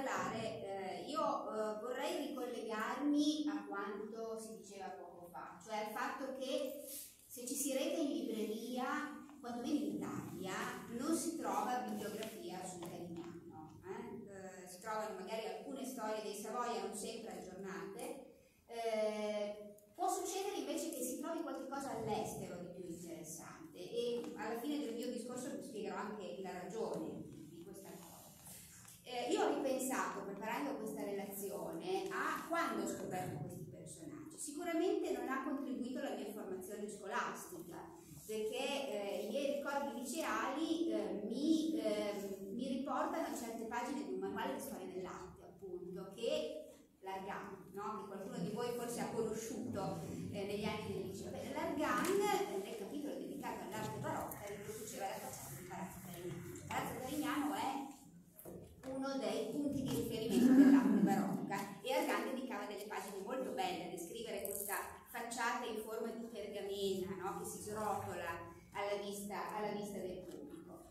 parlare, io vorrei ricollegarmi a quanto si diceva poco fa, cioè al fatto che se ci si reca in libreria, quantomeno in Italia, non si trova bibliografia sul Carignano. Si trovano magari alcune storie dei Savoia non sempre aggiornate. Può succedere invece che si trovi qualcosa all'estero di più interessante, e alla fine del mio discorso vi spiegherò anche la ragione di questa cosa. Io ho ripensato, preparando questa relazione, a quando ho scoperto questi personaggi. Sicuramente non ha contribuito alla mia formazione scolastica, perché i miei ricordi liceali mi riportano a certe pagine di un manuale di storia dell'arte, appunto, che Largan, no? Che qualcuno di voi forse ha conosciuto negli anni del liceo. Largan, nel capitolo dedicato all'arte barocca, riproduceva la facciata di Palazzo Carignano. Palazzo Carignano è uno dei punti di riferimento dell'arte barocca, e Largan dedicava delle pagine molto belle a descrivere questa facciata in forma di pergamena, no? Che si srotola alla vista del pubblico.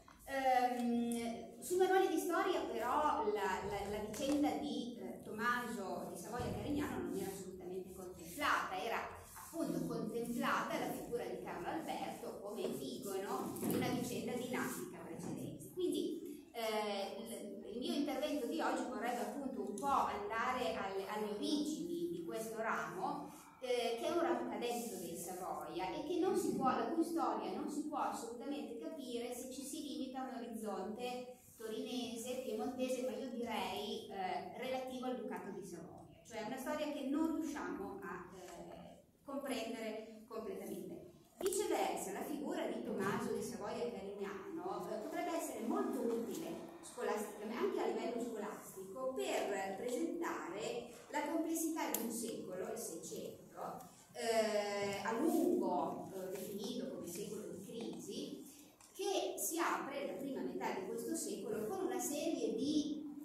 Sui manuali di storia però la vicenda di Tommaso di Savoia Carignano non era assolutamente contemplata, era appunto contemplata la figura di Carlo Alberto come epigono di una vicenda dinastica precedente. Quindi il mio intervento di oggi vorrebbe appunto un po' andare alle origini di questo ramo, che è un ramo cadetto dei Savoia e che non si può, la cui storia non si può assolutamente capire se ci si limita a un orizzonte torinese, piemontese, ma io direi relativo al Ducato di Savoia, cioè una storia che non riusciamo a comprendere completamente. Viceversa, la figura di Tommaso di Savoia Carignano potrebbe essere molto utile scolasticamente, anche a livello scolastico, per presentare la complessità di un secolo, il Seicento, a lungo definito come secolo di crisi, che si apre la prima metà di questo secolo con una serie di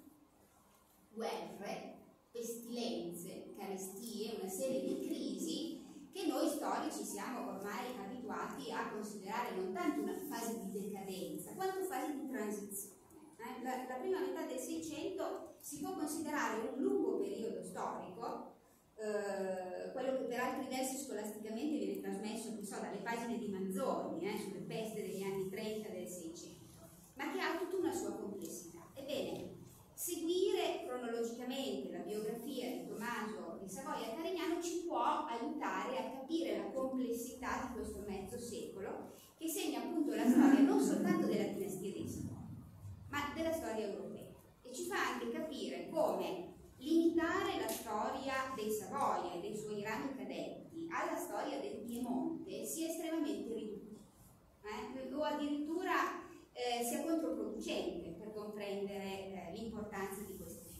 guerre, pestilenze, carestie, una serie di crisi che noi storici siamo ormai abituati a considerare non tanto una fase di decadenza quanto fase di transizione. La prima metà del Seicento si può considerare un lungo periodo storico, quello che per altri versi scolasticamente viene trasmesso, non so, dalle pagine di Manzoni, sulle peste degli anni 30 del Seicento, ma che ha tutta una sua complessità. Ebbene, seguire cronologicamente la biografia di Tommaso di Savoia Carignano ci può aiutare a capire la complessità di questo mezzo secolo, che segna appunto la storia non soltanto della dinastia dei Savoia, ma della storia europea, e ci fa anche capire come limitare la storia dei Savoia e dei suoi rami cadetti alla storia del Piemonte sia estremamente riduttivo, o addirittura sia controproducente per comprendere l'importanza di queste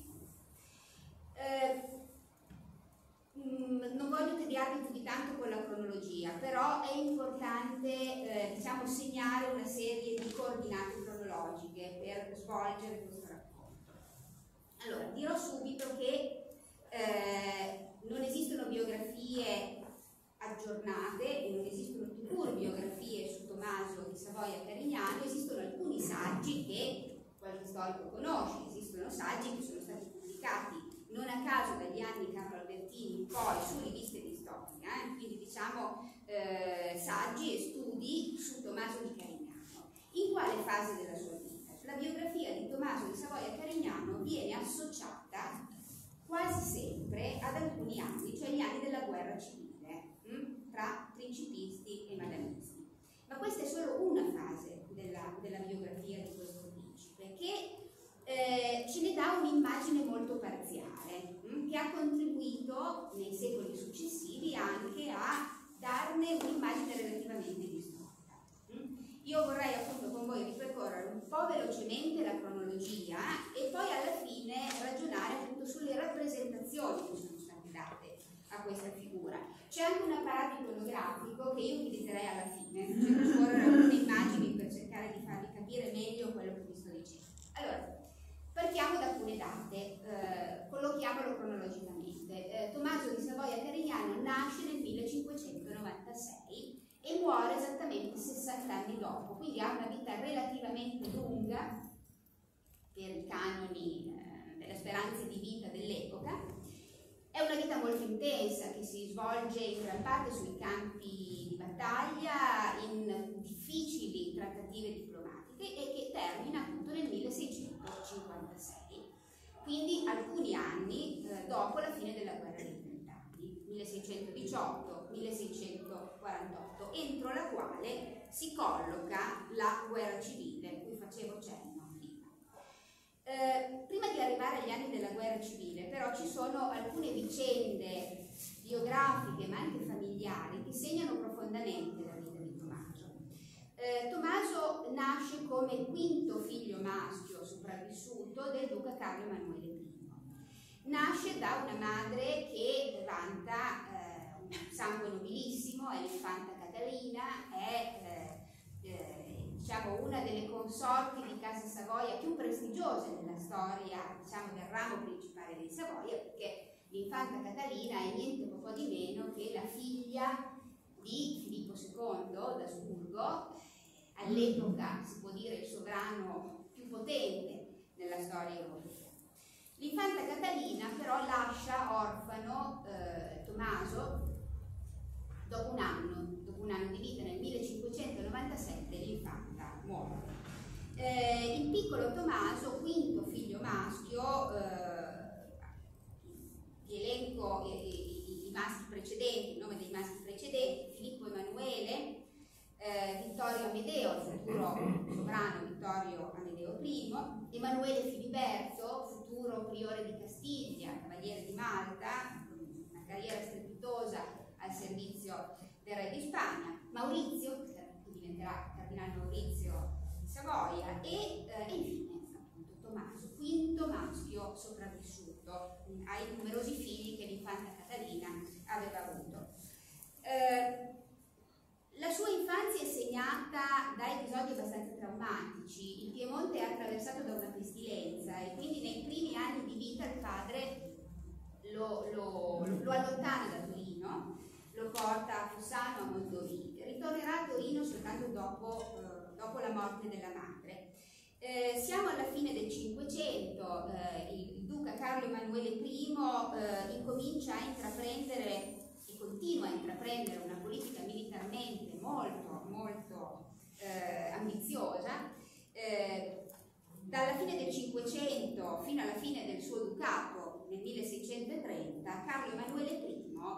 figure. Non voglio tediarvi più di tanto con la cronologia, però è importante diciamo, segnare una serie di coordinate cronologiche per svolgere questo racconto. Allora, dirò subito che non esistono biografie aggiornate e non esistono pure biografie su Tommaso di Savoia Carignano. Esistono alcuni saggi che qualche storico conosce, esistono saggi che sono stati pubblicati non a caso dagli anni Carlo Albertini in poi su riviste di storia, quindi diciamo saggi e studi su Tommaso di Carignano. In quale fase della sua vita? La biografia di Tommaso di Savoia Carignano viene associata quasi sempre ad alcuni anni, cioè gli anni della guerra civile, tra principisti e madamisti. Ma questa è solo una fase della biografia di questo principe, che ce ne dà un'immagine molto parziale, che ha contribuito nei secoli successivi anche a darne un'immagine relativamente distorta. Io vorrei appunto con voi ripercorrere un po' velocemente la cronologia e poi alla fine ragionare appunto sulle rappresentazioni che sono state date a questa figura. C'è anche un apparato iconografico che io utilizzerei alla fine, per scorrere alcune immagini per cercare di farvi capire meglio quello che vi sto dicendo. Allora, partiamo da alcune date, collochiamolo cronologicamente. Tommaso di Savoia Carignano nasce nel 1596 e muore esattamente 60 anni dopo, quindi ha una vita relativamente lunga per i canoni le speranze di vita dell'epoca. È una vita molto intensa che si svolge in gran parte sui campi di battaglia, in difficili trattative diplomatiche e che termina appunto nel 1656, quindi alcuni anni dopo la fine della guerra dei 30 anni, 1618-1648, entro la quale si colloca la guerra civile, cui facevo cenno prima. Prima di arrivare agli anni della guerra civile, però, ci sono alcune vicende biografiche ma anche familiari che segnano profondamente la vita di Tommaso. Tommaso nasce come quinto figlio maschio sopravvissuto del duca Carlo Emanuele I. Nasce da una madre che vanta un sangue nobilissimo, è l'infanta Catalina, è diciamo una delle consorti di Casa Savoia più prestigiose nella storia, diciamo, del ramo principale di Savoia, perché l'infanta Catalina è niente poco di meno che la figlia di Filippo II d'Asburgo, all'epoca si può dire il sovrano più potente nella storia europea. L'infanta Catalina però lascia orfano Tommaso dopo un anno di vita. Nel 1597 l'infanta muore. Il piccolo Tommaso, quinto figlio maschio, vi elenco i maschi precedenti, il nome dei maschi precedenti: Filippo Emanuele, Vittorio Amedeo, il futuro sovrano Vittorio Amedeo I, Emanuele Filiberto, futuro priore di Castiglia, cavaliere di Malta, una carriera strepitosa al servizio del re di Spagna, Maurizio, che diventerà cardinale Maurizio di Savoia, e infine appunto Tommaso, quinto maschio sopravvissuto ai numerosi figli che l'infanta Catalina aveva avuto. La sua infanzia è segnata da episodi abbastanza traumatici. Il Piemonte è attraversato da una pestilenza e quindi nei primi anni di vita il padre lo allontana da Torino, lo porta a Fossano, a Mondovì. Ritornerà a Torino soltanto dopo la morte della madre. Siamo alla fine del Cinquecento, il duca Carlo Emanuele I incomincia a intraprendere e continua a intraprendere una politica militarmente molto, molto ambiziosa. Dalla fine del Cinquecento fino alla fine del suo ducato nel 1630, Carlo Emanuele I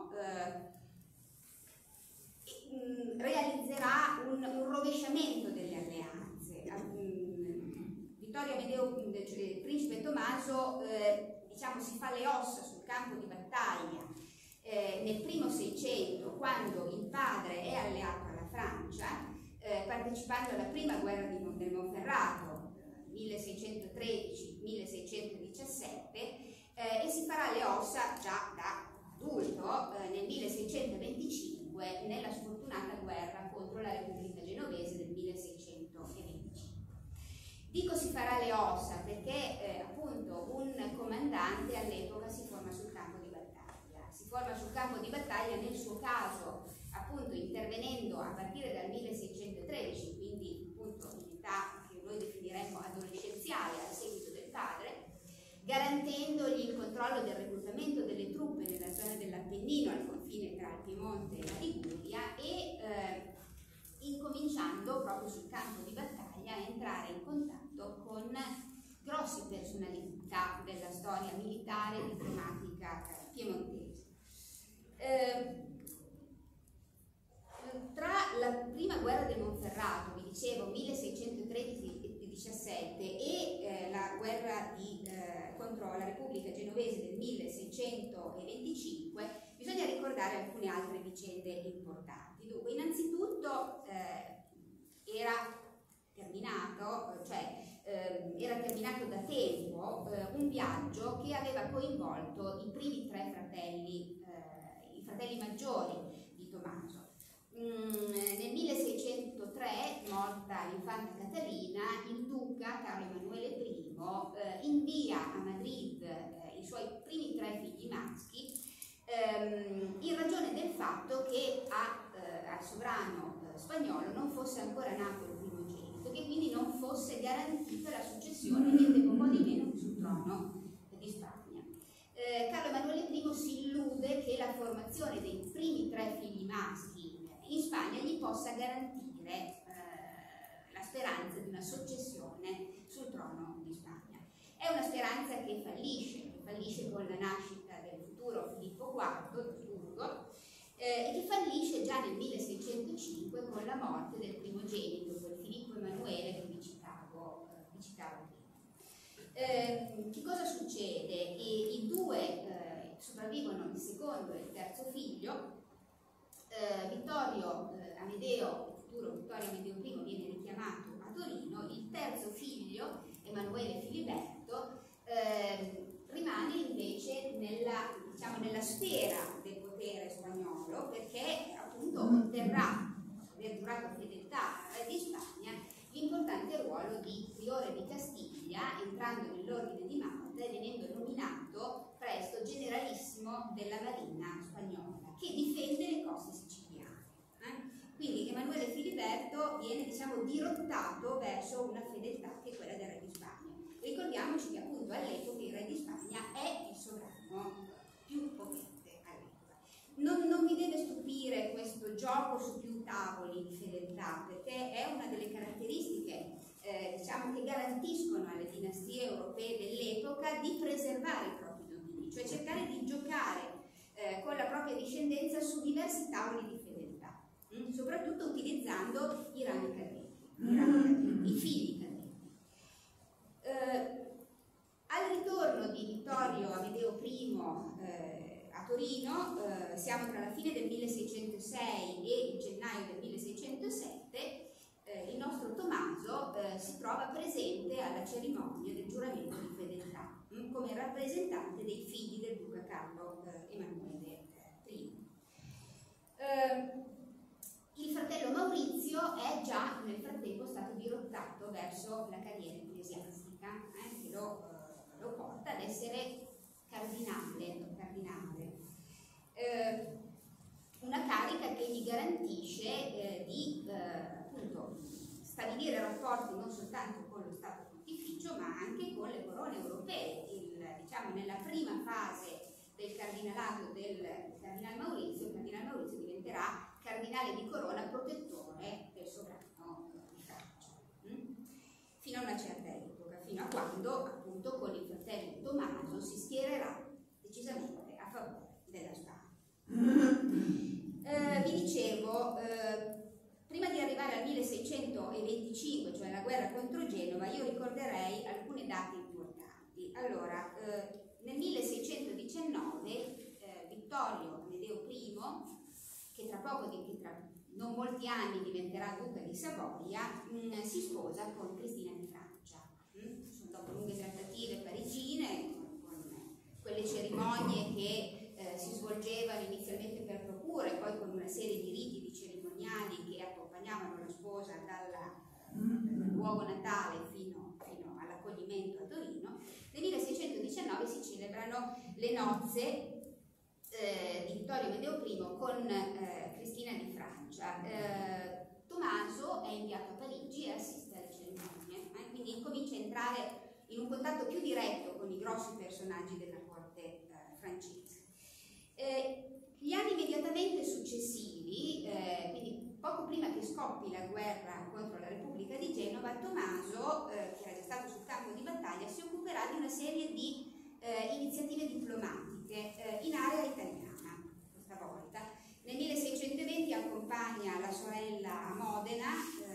realizzerà un rovesciamento delle alleanze. Vittorio Amedeo, principe Tommaso, diciamo, si fa le ossa sul campo di battaglia nel primo Seicento, quando il padre è alleato alla Francia, partecipando alla prima guerra del Monferrato, 1613-1617, e si farà le ossa già da adulto nel 1625 nella sfortunata guerra contro la Repubblica Genovese del 1625. Dico si farà le ossa perché appunto un comandante all'epoca si forma sul campo di battaglia. Si forma sul campo di battaglia, nel suo caso appunto intervenendo a partire dal 1613, quindi appunto in età che noi definiremmo adolescenziale a seguito del padre, garantendogli il controllo del reclutamento delle truppe nella zona dell'Appennino al confine tra il Piemonte e la Liguria e incominciando proprio sul campo di battaglia a entrare in contatto con grosse personalità della storia militare e diplomatica piemontese. Tra la prima guerra del Monferrato, vi dicevo 1613-17, e la guerra contro la Repubblica Genovese del 1625, bisogna ricordare alcune altre vicende importanti. Dunque, innanzitutto era terminato da tempo un viaggio che aveva coinvolto i primi tre fratelli, i fratelli maggiori di Tommaso. Nel 1603, morta l'infanta Catalina, il duca Carlo Emanuele I invia a Madrid i suoi primi tre figli maschi in ragione del fatto che al sovrano spagnolo non fosse ancora nato il primogenito, che quindi non fosse garantita la successione niente poco di meno sul trono di la formazione dei primi 3 figli maschi in Spagna gli possa garantire la speranza di una successione sul trono di Spagna. È una speranza che fallisce con la nascita del futuro Filippo IV d'Asburgo, e che fallisce già nel 1605 con la morte del primogenito, quel Filippo Emanuele che vi citavo prima. Che cosa succede? I 2 sopravvivono il secondo e il terzo figlio. Vittorio Amedeo, il futuro Vittorio Amedeo I, viene richiamato a Torino. Il terzo figlio, Emanuele Filiberto, rimane invece nella sfera del potere spagnolo, perché appunto otterrà, dopo aver giurato fedeltà al re di Spagna, l'importante ruolo di priore di Castiglia, entrando nell'ordine di Malta e venendo nominato presto generalissimo della marina spagnola, che difende le coste siciliane. Quindi Emanuele Filiberto viene, dirottato verso una fedeltà che è quella del re di Spagna. Ricordiamoci che appunto all'epoca il re di Spagna è il sovrano più potente all'epoca. Non vi deve stupire questo gioco su più tavoli di fedeltà, perché è una delle caratteristiche che garantiscono alle dinastie europee dell'epoca di preservare i propri domini, cioè cercare di giocare con la propria discendenza su diversi tavoli di fedeltà, soprattutto utilizzando i rami cadenti, i figli cadenti. Al ritorno di Vittorio Amedeo I a Torino, siamo tra la fine del 1606 e il gennaio del 1607, il nostro Tommaso si trova presente alla cerimonia del giuramento di fedeltà come rappresentante dei figli del duca Carlo Emanuele I. Il fratello Maurizio è già nel frattempo stato dirottato verso la carriera ecclesiastica, che lo porta ad essere cardinale. Una carica che gli garantisce di appunto stabilire rapporti non soltanto con lo Stato Pontificio ma anche con le corone europee. Nella prima fase del cardinalato del cardinale Maurizio, il cardinale Maurizio diventerà cardinale di corona protettore del sovrano di Francia, fino a una certa epoca, fino a quando appunto con il fratello Tommaso si schiererà decisamente a favore della Spagna. Vi dicevo, prima di arrivare al 1625, cioè la guerra contro Genova, io ricorderei alcune date importanti. Allora, nel 1619 Vittorio Amedeo I, che tra non molti anni diventerà duca di Savoia, si sposa con Cristina di Francia. Dopo lunghe trattative parigine, con quelle cerimonie che si svolgevano inizialmente per procura e poi con una serie di riti, di cerimoniali che accompagnavano la sposa dal luogo natale fino all'accoglimento a Torino, nel 1619 si celebrano le nozze di Vittorio Amedeo I con Cristina di Francia. Tommaso è inviato a Parigi e assiste alle cerimonie, quindi comincia a entrare in un contatto più diretto con i grossi personaggi della corte francese. Gli anni immediatamente successivi, quindi poco prima che scoppi la guerra contro la Repubblica di Genova, Tommaso, che era già stato sul campo di battaglia, si occuperà di una serie di iniziative diplomatiche in area italiana, questa volta. Nel 1620 accompagna la sorella a Modena,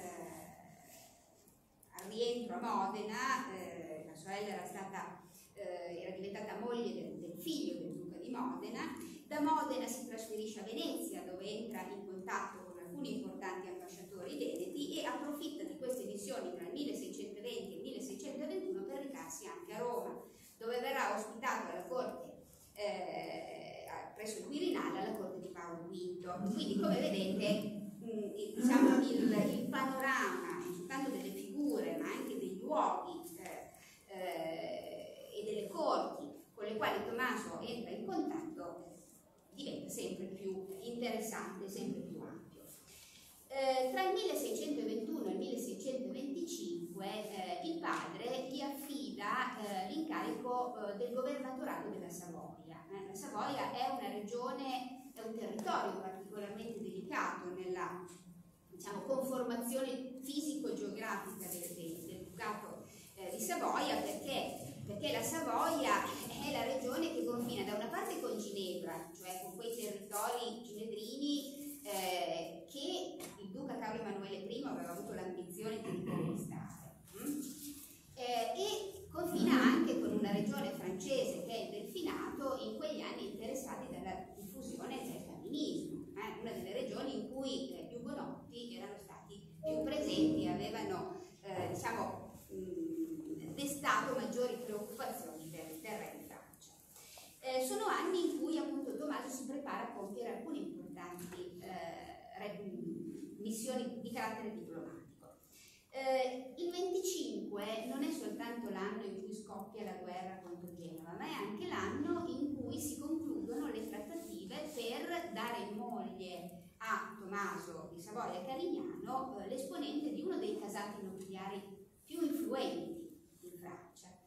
al rientro a Modena, la sorella era diventata moglie del figlio del duca di Modena. Da Modena si trasferisce a Venezia, dove entra in contatto con alcuni importanti ambasciatori veneti e approfitta di queste missioni tra il 1620 e il 1621 per recarsi anche a Roma, dove verrà ospitato alla corte presso il Quirinale alla corte di Paolo V. Quindi, come vedete, il panorama non soltanto delle figure ma anche dei luoghi e delle corti con le quali Tommaso entra in contatto diventa sempre più interessante, sempre più ampio. Tra il 1621 e il 1625 il padre gli affida l'incarico del governatorato della Savoia. La Savoia è una regione, è un territorio particolarmente delicato nella, diciamo, conformazione fisico-geografica del Ducato di Savoia, perché la Savoia è la regione che confina da una parte con Ginevra, cioè con quei territori ginevrini che il duca Carlo Emanuele I aveva avuto l'ambizione di riconquistare, e confina anche con una regione francese che è il Delfinato, in quegli anni interessati dalla diffusione del camminismo, una delle regioni in cui gli ugonotti erano stati più presenti e avevano diciamo, destato maggiori preoccupazioni per il terreno in Francia. Sono anni in cui appunto Tommaso si prepara a compiere alcune importanti missioni di carattere diplomatico. Il 25 non è soltanto l'anno in cui scoppia la guerra contro Genova, ma è anche l'anno in cui si concludono le trattative per dare in moglie a Tommaso di Savoia Carignano l'esponente di uno dei casati nobiliari più influenti in Francia.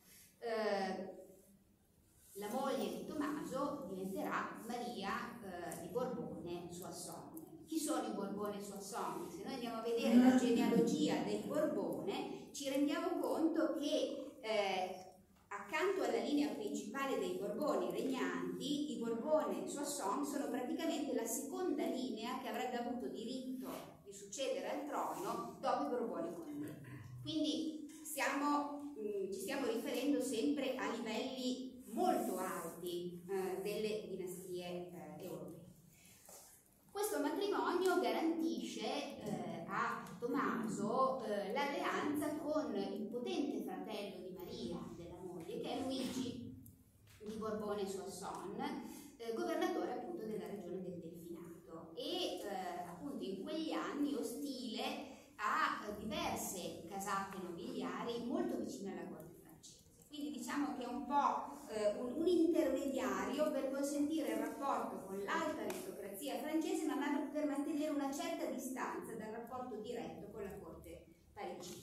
La moglie di Tommaso diventerà Maria di Borbone-Soissons. Chi sono i Borbone-Soissons? Se noi andiamo a vedere la genealogia del Borbone, ci rendiamo conto che accanto alla linea principale dei Borboni regnanti, i Borbone-Soissons sono praticamente la seconda linea che avrebbe avuto diritto di succedere al trono dopo i Borbone-Condé. Quindi ci stiamo riferendo sempre a livelli molto alti delle dinastie europee. Questo matrimonio garantisce a Tommaso l'alleanza con il potente fratello di Maria, della moglie, che è Luigi di Borbone-Soissons, governatore appunto della regione del Delfinato, e appunto in quegli anni ostile a diverse casate nobiliari molto vicine alla corte francese. Quindi diciamo che è un po' un intermediario per consentire il rapporto con l'alta aristocrazia francese, ma per mantenere una certa distanza dal rapporto diretto con la corte parigina.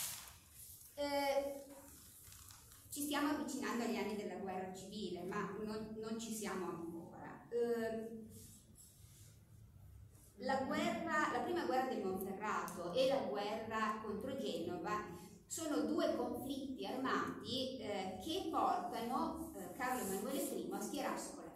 Ci stiamo avvicinando agli anni della guerra civile, ma non ci siamo ancora. La prima guerra del Monferrato e la guerra contro Genova sono due conflitti armati che portano Carlo Emanuele I a schierarsi con la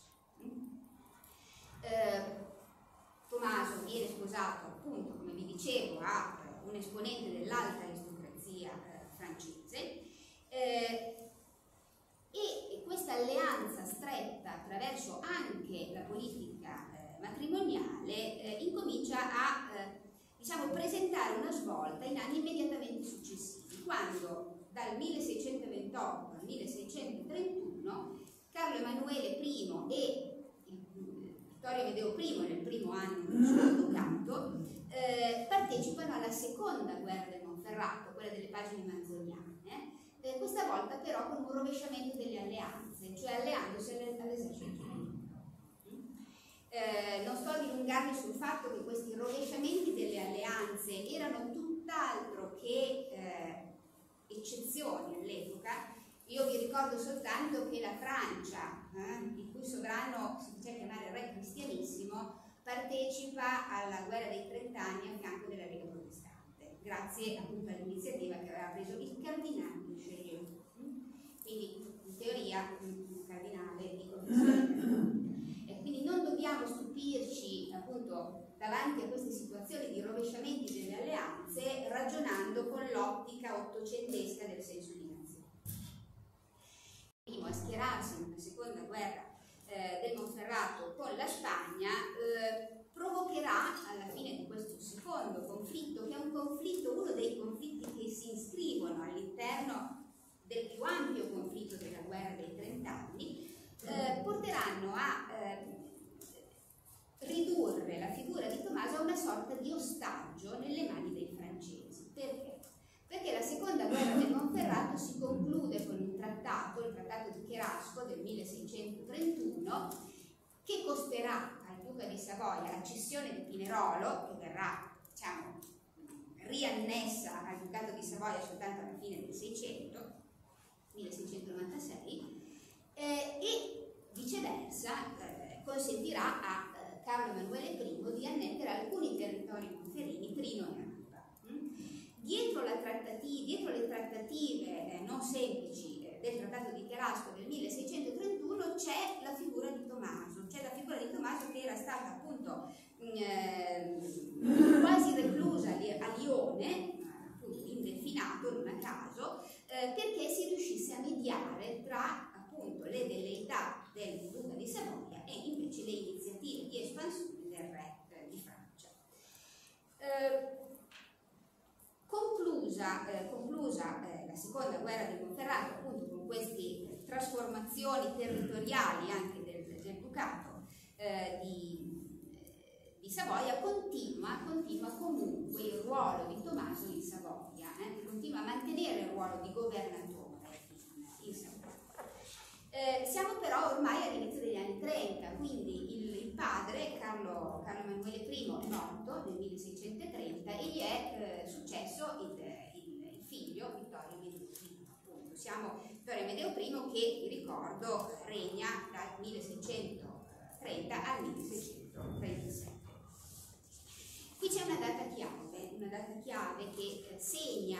Francia. Tommaso viene sposato appunto, come vi dicevo, a un esponente dell'alta aristocrazia francese, e questa alleanza stretta attraverso anche la politica matrimoniale incomincia a diciamo, presentare una svolta in anni immediatamente successivi, quando dal 1628 al 1631 Carlo Emanuele I e Vittorio Amedeo I, nel primo anno del suo ducato, partecipano alla seconda guerra del Monferrato, quella delle pagine manzoniane, questa volta però con un rovesciamento delle alleanze, cioè alleandosi all'esercito nemico. Non sto a dilungarmi sul fatto che questi rovesciamenti delle alleanze erano tutt'altro che eccezioni all'epoca. Io vi ricordo soltanto che la Francia, il cui sovrano si faceva chiamare Re Cristianissimo, partecipa alla guerra dei 30 anni a fianco della Lega Protestante, grazie appunto all'iniziativa che aveva preso il cardinale Richelieu. Quindi in teoria un cardinale di confessione. E quindi non dobbiamo stupirci appunto davanti a queste situazioni di rovesciamenti delle alleanze ragionando con l'ottica ottocentesca del senso di nazione. Primo a schierarsi nella seconda guerra del Monferrato con la Spagna provocherà alla fine di questo secondo conflitto, che è un conflitto, uno dei conflitti che si iscrivono all'interno del più ampio conflitto della guerra dei 30 anni, porteranno a ridurre la figura di Tommaso a una sorta di ostaggio nelle mani dei francesi. Perché? Perché la seconda guerra del Monferrato si conclude con un trattato, il trattato di Cherasco del 1631, che costerà al duca di Savoia la cessione di Pinerolo, che verrà diciamo, riannessa al Ducato di Savoia soltanto alla fine del 1696, e viceversa consentirà a Carlo Emanuele I di annettere alcuni territori monferini, Trino e Alba. Dietro le trattative non semplici del Trattato di Cherasco del 1631 c'è la figura di Tommaso, che era stata appunto quasi reclusa a Lione, appunto indelfinato non a caso, perché si riuscisse a mediare tra appunto le velleità del Duca di Savoia e invece le iniziative di espansione del re di Francia. Conclusa la seconda guerra di Monferrato, appunto con queste trasformazioni territoriali anche del Ducato di Savoia, continua comunque il ruolo di Tommaso in Savoia, continua a mantenere il ruolo di governatore in Savoia. Siamo però ormai all'inizio degli anni 30, quindi il padre, Carlo Emanuele I, è morto nel 1630 e gli è successo il figlio Vittorio Amedeo I. Appunto. Siamo Vittorio Amedeo I che, vi ricordo, regna dal 1630 al 1637. Qui c'è una data chiave che segna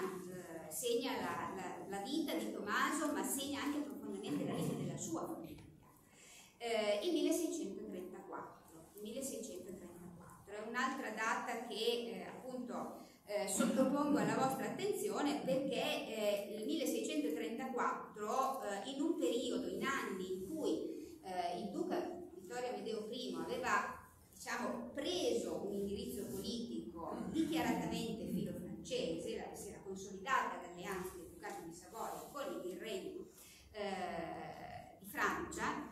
la vita di Tommaso, ma segna anche profondamente la vita della sua famiglia. Il 1634 è un'altra data che appunto sottopongo alla vostra attenzione, perché il 1634, in un periodo, in anni in cui il duca Vittorio Amedeo I aveva, diciamo, preso un indirizzo politico dichiaratamente filo-francese, si era consolidata l'alleanza del Ducato di Savoia con i virrei di Francia,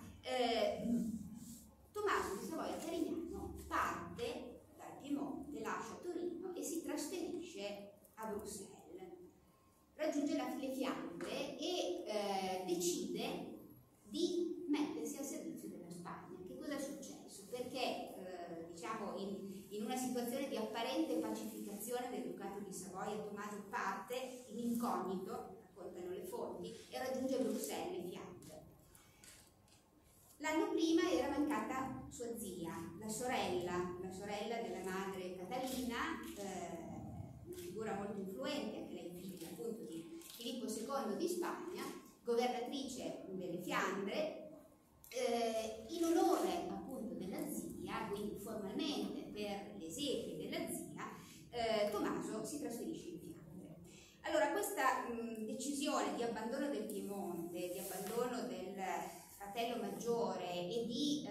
Tommaso di Savoia Carignano parte dal Piemonte, lascia Torino e si trasferisce a Bruxelles, raggiunge le Fiandre e decide di mettersi al servizio della Spagna. Che cosa è successo? Perché diciamo in una situazione di apparente pacificazione del Ducato di Savoia, Tommaso parte in incognito, raccontano le fonti, e raggiunge Bruxelles in Fiandre. L'anno prima era mancata sua zia, la sorella della madre Catalina, una figura molto influente, anche lei figlia appunto di Filippo II di Spagna, governatrice delle Fiandre. In onore appunto della zia, quindi formalmente per le esequie della zia, Tommaso si trasferisce in Fiandre. Allora, questa decisione di abbandono del Piemonte, di abbandono del fratello maggiore e di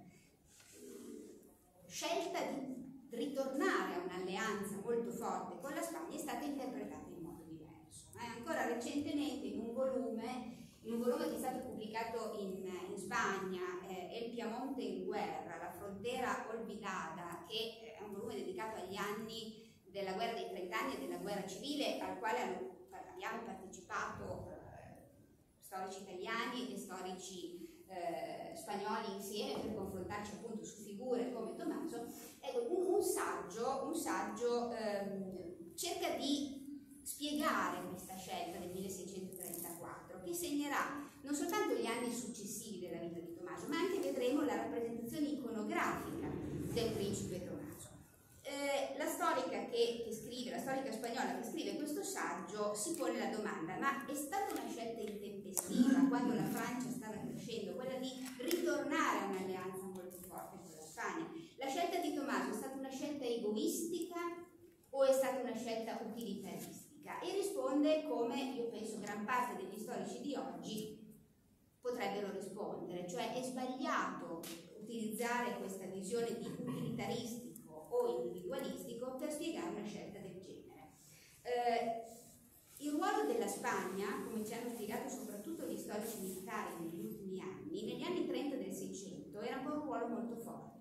scelta di ritornare a un'alleanza molto forte con la Spagna è stata interpretata in modo diverso. Ancora recentemente in un volume che è stato pubblicato in Spagna, El Piemonte in guerra, la frontera olvidata, che è un volume dedicato agli anni della guerra dei 30 anni e della guerra civile, al quale abbiamo partecipato storici italiani e storici spagnoli insieme per confrontarci appunto su figure come Tommaso. Ecco, un saggio cerca di spiegare questa scelta del 1634, che segnerà non soltanto gli anni successivi della vita di Tommaso, ma anche vedremo la rappresentazione iconografica del principe Tommaso. La storica spagnola che scrive questo saggio si pone la domanda: ma è stata una scelta intempestiva quando la Francia stava crescendo, quella di ritornare a un'alleanza molto forte con la Spagna? La scelta di Tommaso è stata una scelta egoistica o è stata una scelta utilitaristica? E risponde come io penso gran parte degli storici di oggi potrebbero rispondere, cioè è sbagliato utilizzare questa visione di utilitaristico o individualistico per spiegare una scelta del genere. Il ruolo della Spagna, come ci hanno spiegato soprattutto gli storici militari negli ultimi anni, negli anni 30 del 600 era ancora un ruolo molto forte.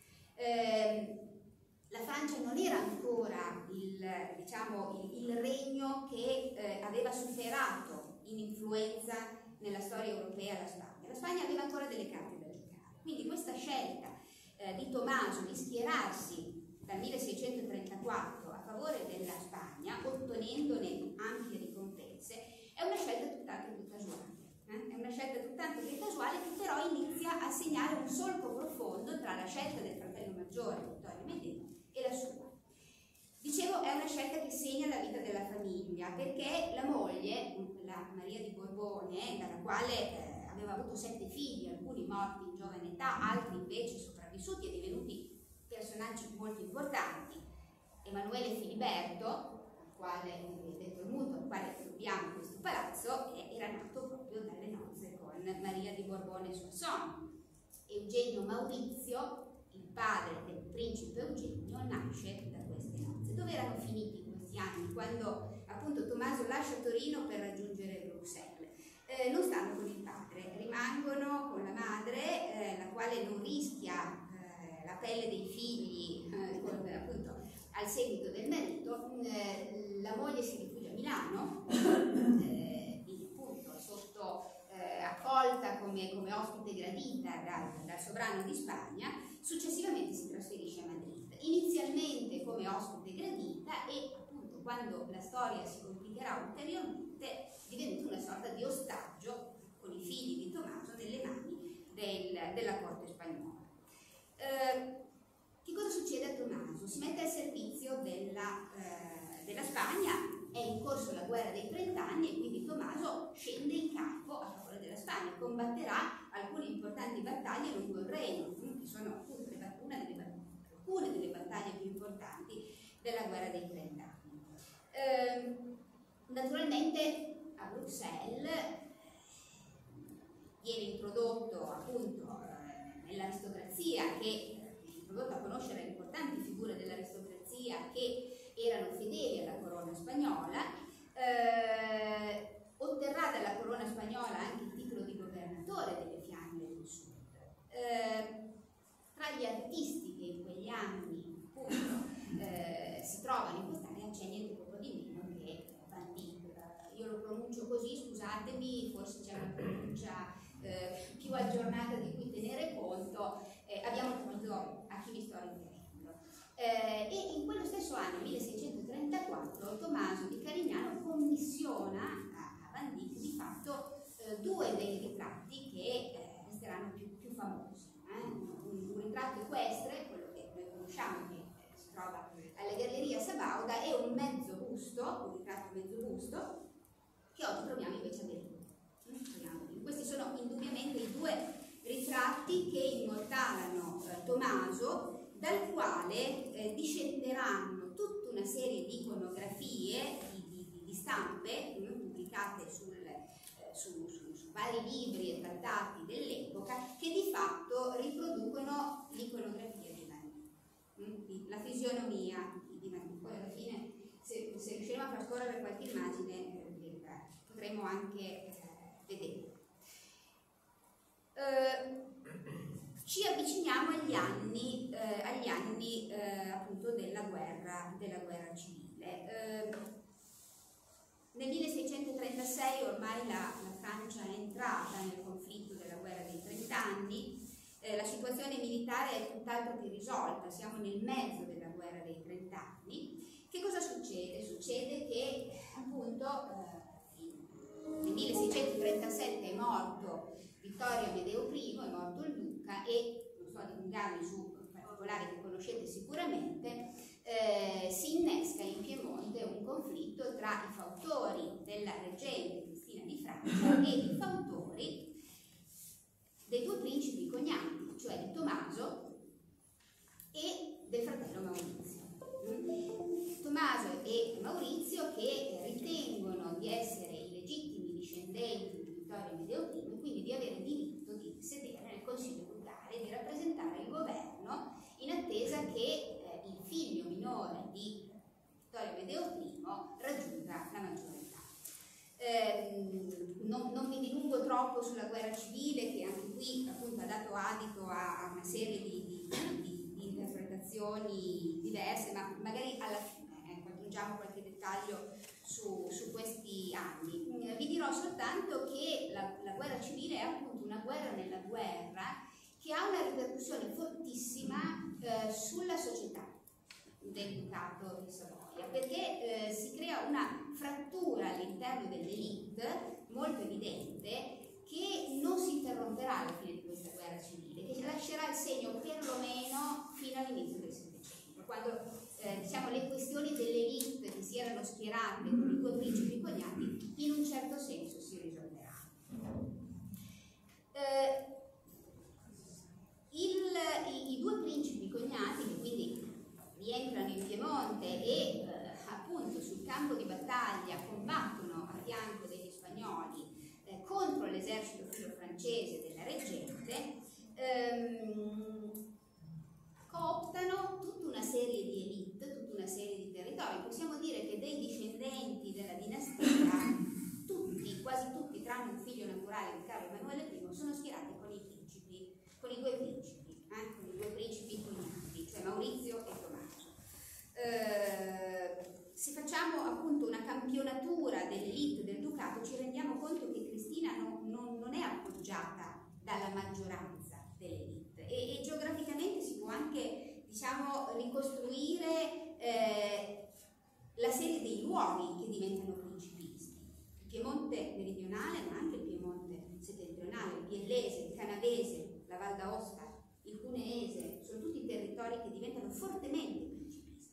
La Francia non era ancora il regno che aveva superato in influenza nella storia europea la Spagna. La Spagna aveva ancora delle carte da giocare. Quindi questa scelta di Tommaso di schierarsi dal 1634 favore della Spagna, ottenendone ampie ricompense, è una scelta tutt'altro che casuale. È una scelta tutt'altro che casuale, che però inizia a segnare un solco profondo tra la scelta del fratello maggiore, Vittorio Amedeo, e la sua. Dicevo, è una scelta che segna la vita della famiglia, perché la moglie, la Maria di Borbone, dalla quale aveva avuto 7 figli, alcuni morti in giovane età, altri invece sopravvissuti e divenuti personaggi molto importanti, Emanuele Filiberto, al quale detto il muto, al quale dobbiamo questo palazzo, era nato proprio dalle nozze con Maria di Borbone Soissons. Eugenio Maurizio, il padre del principe Eugenio, nasce da queste nozze. Dove erano finiti questi anni, quando appunto Tommaso lascia Torino per raggiungere Bruxelles? Non stanno con il padre, rimangono con la madre, la quale non rischia la pelle dei figli appunto al seguito del marito. La moglie si rifugia a Milano, quindi appunto sotto accolta come ospite gradita dal sovrano di Spagna. Successivamente si trasferisce a Madrid, inizialmente come ospite gradita, e appunto quando la storia si complicherà ulteriormente divenuta una sorta di ostaggio con i figli di Tommaso nelle mani della corte spagnola. Che cosa succede a Tommaso? Si mette al servizio della Spagna, è in corso la guerra dei 30 anni e quindi Tommaso scende in campo a favore della Spagna, combatterà alcune importanti battaglie lungo il Reno, che sono appunto alcune delle battaglie più importanti della guerra dei 30 anni. Naturalmente a Bruxelles viene introdotto appunto nell'aristocrazia, che viene introdotto a conoscere le importanti figure dell'aristocrazia che erano fedeli alla corona spagnola, otterrà dalla corona spagnola anche il titolo di governatore delle Fiandre del Sud. Tra gli artisti che in quegli anni appunto si trovano in quest'area c'è niente poco di meno che Van Dyck. Io lo pronuncio così, scusatemi, forse c'è una pronuncia più aggiornata di cui tenere conto, abbiamo capito a chi mi sto riferendo. E in quello stesso anno, 1634, Tommaso di Carignano commissiona a Van Dyck di fatto 2 dei ritratti che resteranno più famosi. Un ritratto equestre, quello che noi conosciamo, che si trova alla Galleria Sabauda, e un ritratto mezzo busto, che oggi troviamo invece a Berlino. Questi sono indubbiamente i 2 ritratti che immortalano Tommaso, dal quale discenderanno tutta una serie di iconografie, di stampe pubblicate su vari libri e trattati dell'epoca, che di fatto riproducono l'iconografia di Van Dyck, la fisionomia di Van Dyck. Poi alla fine, se riusciremo a far scorrere qualche immagine, potremo anche vedere. Ci avviciniamo agli anni appunto della guerra civile. Nel 1636 ormai la Francia è entrata nel conflitto della guerra dei 30 anni, la situazione militare è tutt'altro che risolta, siamo nel mezzo della guerra dei 30 anni. Che cosa succede? Succede che appunto nel 1637 è morto Vittorio Amedeo I, è morto Luca, e non sto a dilungarmi su particolari che conoscete sicuramente, si innesca in Piemonte un conflitto tra i fautori della reggente Cristina di Francia e i fautori dei 2 principi cognati, cioè di Tommaso e del fratello Maurizio. Tommaso e Maurizio, che ritengono di essere i legittimi discendenti di Vittorio Amedeo I e quindi di avere diritto di sedere nel Consiglio ducale e di rappresentare il governo, in attesa che il figlio minore di Vittorio Amedeo I raggiunga la maggiore età. Non mi dilungo troppo sulla guerra civile, che anche qui appunto ha dato adito a una serie di interpretazioni diverse, ma magari alla fine aggiungiamo qualche dettaglio su questi anni. Vi dirò soltanto che la guerra civile è appunto una guerra nella guerra, che ha una ripercussione fortissima sulla società. del Ducato di Savoia, perché si crea una frattura all'interno dell'elite molto evidente, che non si interromperà alla fine di questa guerra civile, che lascerà il segno perlomeno fino all'inizio del Settecento, quando diciamo, le questioni dell'elite che si erano schierate con i due principi cognati in un certo senso si risolveranno. I due principi cognati, che quindi rientrano in Piemonte e appunto sul campo di battaglia combattono a fianco degli spagnoli contro l'esercito filo-francese della reggente, cooptano tutta una serie di elite, tutta una serie di territori. Possiamo dire che dei discendenti della dinastia, tutti, quasi tutti, tranne un figlio naturale di Carlo Emanuele I, sono schierati con i principi, con i due principi cognati, cioè Maurizio e Tommaso. Se facciamo appunto una campionatura dell'elite del ducato, ci rendiamo conto che Cristina non è appoggiata dalla maggioranza dell'elite e geograficamente si può anche, diciamo, ricostruire la serie dei luoghi che diventano principisti. Il Piemonte meridionale, ma anche il Piemonte settentrionale, il Biellese, il Canavese, la Val d'Aosta, il Cuneese, sono tutti territori che diventano fortemente principisti.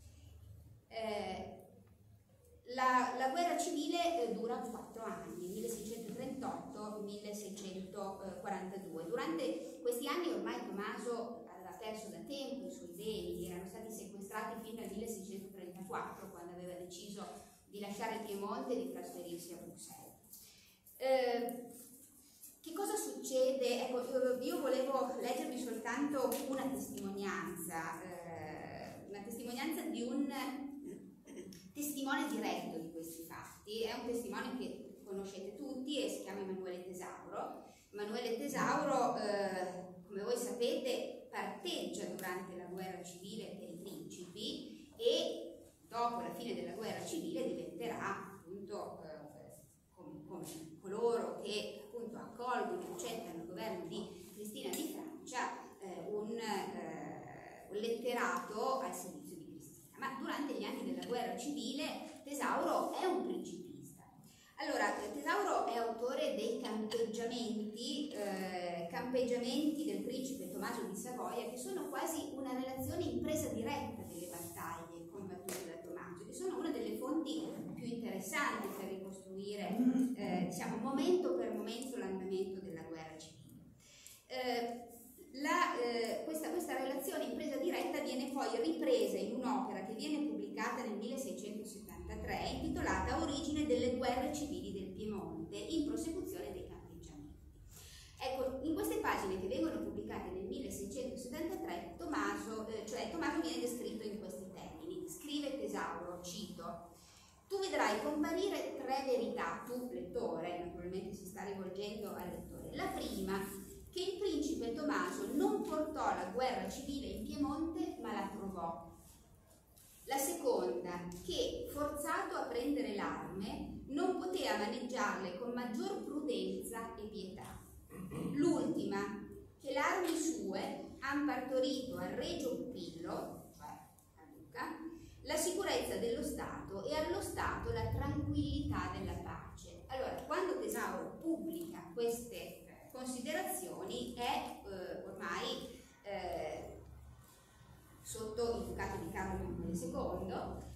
La guerra civile dura 4 anni, 1638-1642. Durante questi anni ormai Tommaso aveva perso da tempo i suoi beni, erano stati sequestrati fino al 1634, quando aveva deciso di lasciare il Piemonte e di trasferirsi a Bruxelles. Che cosa succede? Ecco, io volevo leggervi soltanto una testimonianza di un testimone diretto di questi fatti. È un testimone che conoscete tutti e si chiama Emanuele Tesauro. Emanuele Tesauro, come voi sapete, parteggia durante la guerra civile per i principi e dopo la fine della guerra civile diventerà appunto come coloro che appunto accolgono e accettano il governo di Cristina di Francia un letterato al servizio di Cristina. Ma durante gli anni della guerra civile Tesauro è un principista. Allora, Tesauro è autore dei campeggiamenti del principe Tommaso di Savoia, che sono quasi una relazione in presa diretta delle battaglie combattute da Tommaso, che sono una delle fonti più interessanti per ricostruire diciamo, momento per momento l'andamento della guerra civile. Questa relazione in presa diretta viene poi ripresa in un'opera che viene pubblicata nel 1673 intitolata Origine delle guerre civili del Piemonte in prosecuzione dei campeggiamenti. Ecco, in queste pagine che vengono pubblicate nel 1673 Tommaso viene descritto in questi termini. Scrive Tesauro, cito: tu vedrai comparire 3 verità, tu lettore, naturalmente si sta rivolgendo al lettore. La prima, che il principe Tommaso non portò la guerra civile in Piemonte, ma la trovò. La seconda, che forzato a prendere l'arme, non poteva maneggiarle con maggior prudenza e pietà. L'ultima, che le armi sue han partorito al regio pupillo, cioè a Luca, la sicurezza dello Stato e allo Stato la tranquillità della pace. Allora, quando Tesauro pubblica queste considerazioni è ormai sotto il ducato di Carlo Emanuele II,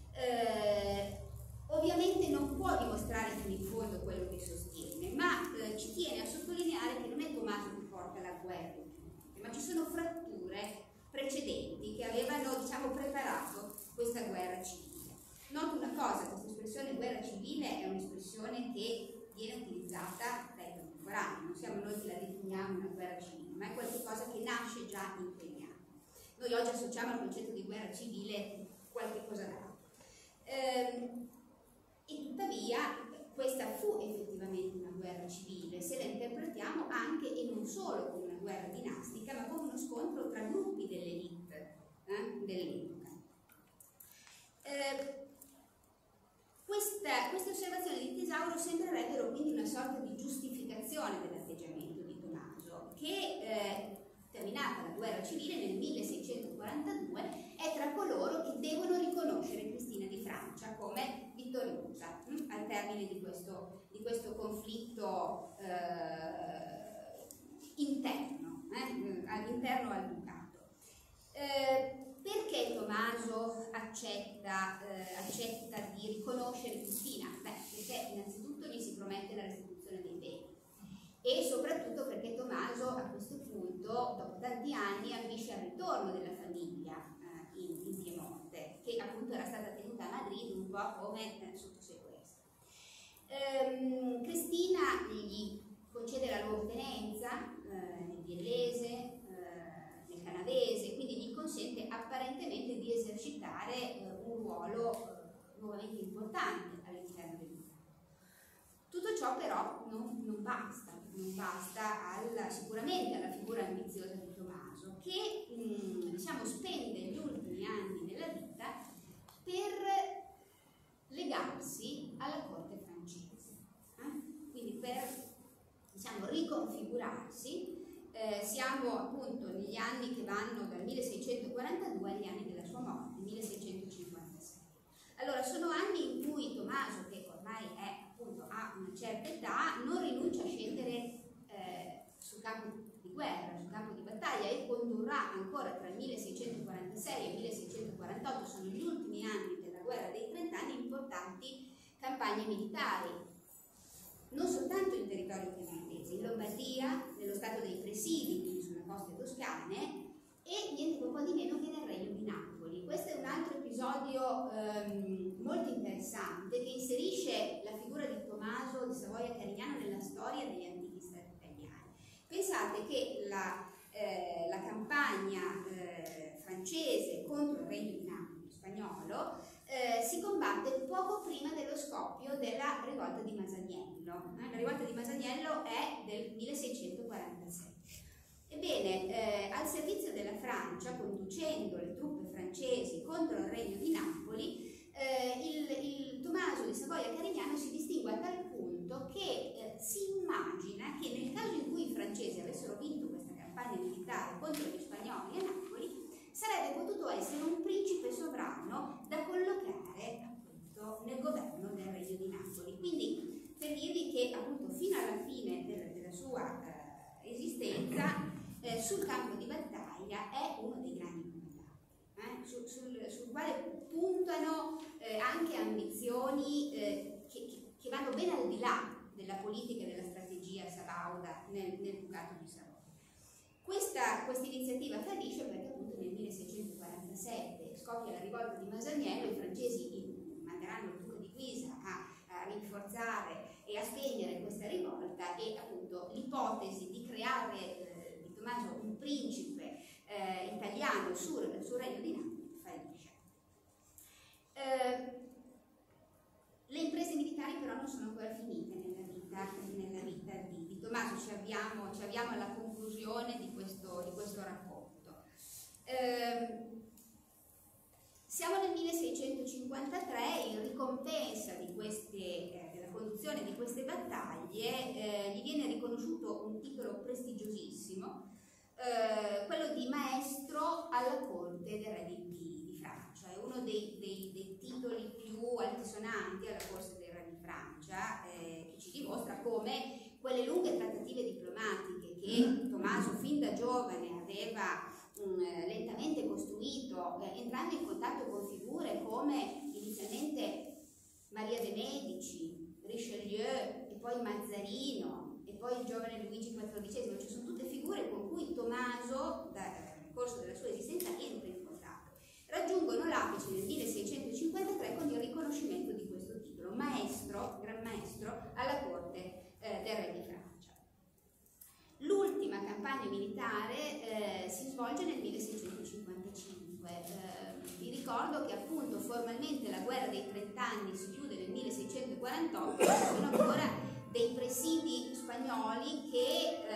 ovviamente non può dimostrare fino in fondo quello che sostiene, ma ci tiene a sottolineare che non è Tommaso che porta la guerra, ma ci sono fratture precedenti che avevano, diciamo, preparato questa guerra civile. Noto una cosa, questa espressione guerra civile è un'espressione che viene utilizzata dai contemporanei, non siamo noi che la definiamo una guerra civile, ma è qualcosa che nasce già in quegli anni. Noi oggi associamo al concetto di guerra civile qualche cosa d'altro. E tuttavia questa fu effettivamente una guerra civile, se la interpretiamo anche e non solo come una guerra dinastica, ma come uno scontro tra gruppi dell'elite dell'epoca. Queste osservazioni di Tesauro sembrerebbero quindi una sorta di giustificazione dell'atteggiamento di Tommaso, che terminata la guerra civile nel 1642 è tra coloro che devono riconoscere Cristina di Francia come vittoriosa al termine di questo conflitto interno, all'interno al ducato. Perché Tommaso accetta di riconoscere Cristina? Beh, perché innanzitutto gli si promette la restituzione dei beni e soprattutto perché Tommaso a questo punto, dopo tanti anni, ambisce al ritorno della famiglia in Piemonte, che appunto era stata tenuta a Madrid un po' come sotto sequestro. Cristina gli concede la luogotenenza nel biellese, nel canavese, quindi gli consente apparentemente di esercitare un ruolo nuovamente importante all'interno del ducato. Tutto ciò però non basta sicuramente alla figura ambiziosa di Tommaso, che spende gli ultimi anni della vita per legarsi alla corte francese, quindi per riconfigurarsi. Siamo appunto negli anni che vanno dal 1642 agli anni della sua morte, 1656. Allora sono anni in cui Tommaso, che ormai ha una certa età, non rinuncia a scendere sul campo di guerra, sul campo di battaglia, e condurrà ancora tra il 1646 e il 1648, sono gli ultimi anni della guerra dei 30 anni, importanti campagne militari, non soltanto in territorio piemontese, in Lombardia, nello stato dei Presidi, quindi sulle coste toscane, e niente po' di meno che nel Regno di Napoli. Questo è un altro episodio molto interessante che inserisce la figura di Tommaso di Savoia Carignano nella storia degli antichi stati italiani. Pensate che la campagna francese contro il Regno di Napoli spagnolo si combatte poco prima dello scoppio della rivolta di Masaniello. La rivolta di Masaniello è del 1646. Ebbene, al servizio della Francia, conducendo le truppe francesi contro il Regno di Napoli, il Tommaso di Savoia Carignano si distingue a tal punto che si immagina che nel caso in cui i francesi avessero vinto questa campagna militare contro gli spagnoli a Napoli, sarebbe potuto essere un principe sovrano da collocare appunto nel governo del Regno di Napoli. Quindi per dirvi che appunto fino alla fine della sua esistenza sul campo di battaglia è uno dei grandi comandati, sul quale puntano anche ambizioni che vanno ben al di là della politica e della strategia sabauda nel Ducato di Savoia. Questa iniziativa fallisce perché appunto nel 1647 scoppia la rivolta di Masaniello, i francesi manderanno il duca di Guisa a rinforzare e a spegnere questa rivolta, e appunto l'ipotesi di creare Tommaso un principe italiano sul Regno di Napoli fallisce. Le imprese militari però non sono ancora finite nella vita di Tommaso. Ci avviamo alla conclusione di questo racconto. Siamo nel 1653, in ricompensa della conduzione di queste battaglie gli viene riconosciuto un titolo prestigiosissimo, quello di maestro alla corte del re di Francia. È uno dei titoli più altisonanti alla corte del re di Francia, che ci dimostra come quelle lunghe trattative diplomatiche che Tommaso fin da giovane aveva lentamente costruito, entrando in contatto con figure come inizialmente Maria de' Medici, Richelieu e poi Mazzarino e poi il giovane Luigi XIV, ci sono tutte figure con cui Tommaso nel corso della sua esistenza entra in contatto. Raggiungono l'apice nel 1653 con il riconoscimento di questo titolo, maestro, gran maestro alla corte del re di Francia. L'ultima campagna militare si svolge nel 1655. Vi ricordo che appunto formalmente la guerra dei 30 anni si chiude nel 1648, ci sono ancora dei presidi spagnoli che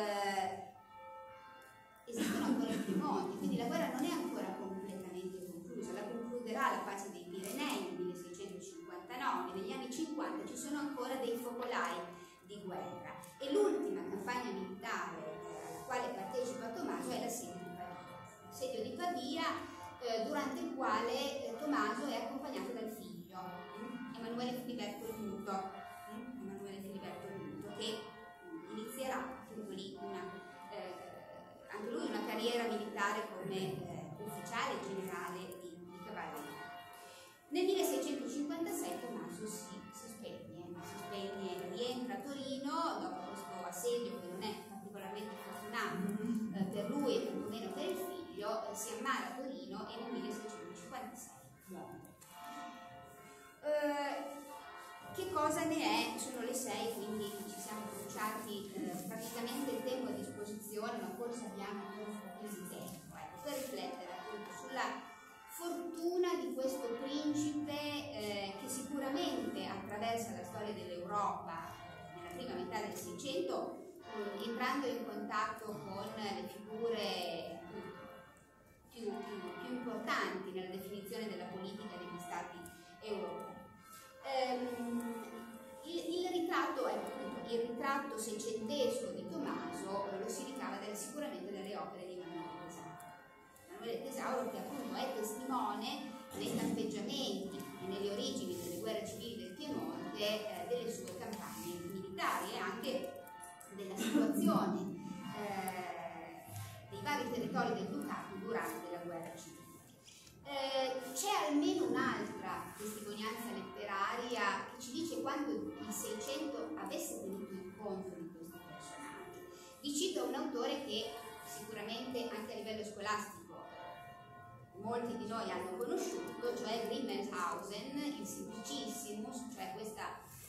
esistono ancora in Piemonte, quindi la guerra non è ancora completamente conclusa. La concluderà la pace dei Pirenei nel 1659, negli anni 50 ci sono ancora dei focolai di guerra, e l'ultima campagna militare alla quale partecipa Tommaso è l'assedio di Pavia. L'assedio di Pavia durante il quale Tommaso è accompagnato dal figlio, Emanuele Filiberto il Muto, che inizierà appunto lì anche lui una carriera militare come ufficiale generale di cavalleria. Nel 1656 Tommaso si spegne, rientra a Torino dopo questo assedio che non è particolarmente fortunato per lui e tantomeno per il figlio, si ammala a Torino e nel 1656 muore. Che cosa ne è? Sono le 6, quindi ci siamo bruciati praticamente il tempo a disposizione, ma forse abbiamo ancora un po' di tempo per riflettere appunto sulla fortuna di questo principe che sicuramente attraversa la storia dell'Europa nella prima metà del Seicento, entrando in contatto con le figure più importanti nella definizione della politica degli stati europei. Il ritratto seicentesco di Tommaso lo si ricava sicuramente dalle opere di Emanuele Tesauro. Emanuele Tesauro che appunto è testimone nei tappeggiamenti e nelle origini delle guerre civili del Piemonte delle sue campagne militari e anche della situazione dei vari territori del Ducato durante la guerra civile. C'è almeno un'altra testimonianza letteraria che ci dice quanto il Seicento avesse tenuto in conto di questi personaggi. Vi cito un autore che sicuramente anche a livello scolastico molti di noi hanno conosciuto, cioè Grimmelshausen, il Simplicissimus, cioè questo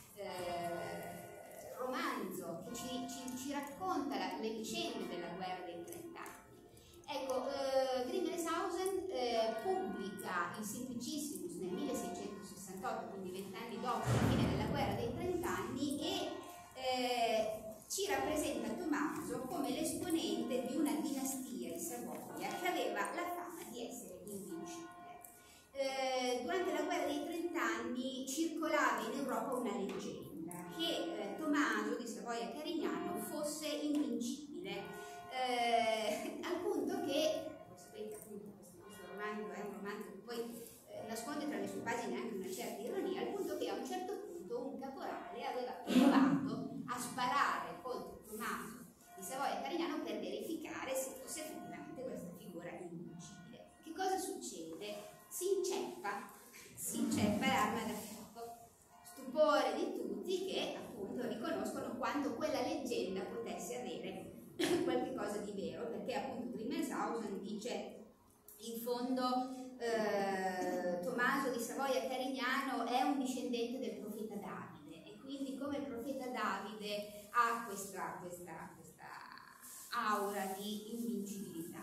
romanzo che ci racconta le vicende della guerra dei 30 anni. Ecco, Grimmelshausen pubblica il Simplicissimus nel 1668, quindi 20 anni dopo la fine della guerra dei 30 anni, e ci rappresenta Tommaso come l'esponente di una dinastia di Savoia che aveva la fama di essere invincibile. Durante la guerra dei 30 anni circolava in Europa una leggenda che Tommaso di Savoia Carignano fosse invincibile. Al punto che, sapete appunto questo romanzo è un romanzo che poi nasconde tra le sue pagine anche una certa ironia, al punto che a un certo punto un caporale aveva provato a sparare contro Tommaso di Savoia Carignano per verificare se fosse effettivamente questa figura invincibile. Che cosa succede? Si inceppa l'arma da fuoco. Stupore di tutti che appunto riconoscono quanto quella leggenda potesse avere qualche cosa di vero, perché appunto Grimmelshausen dice in fondo Tommaso di Savoia Carignano è un discendente del profeta Davide e quindi come il profeta Davide ha questa aura di invincibilità.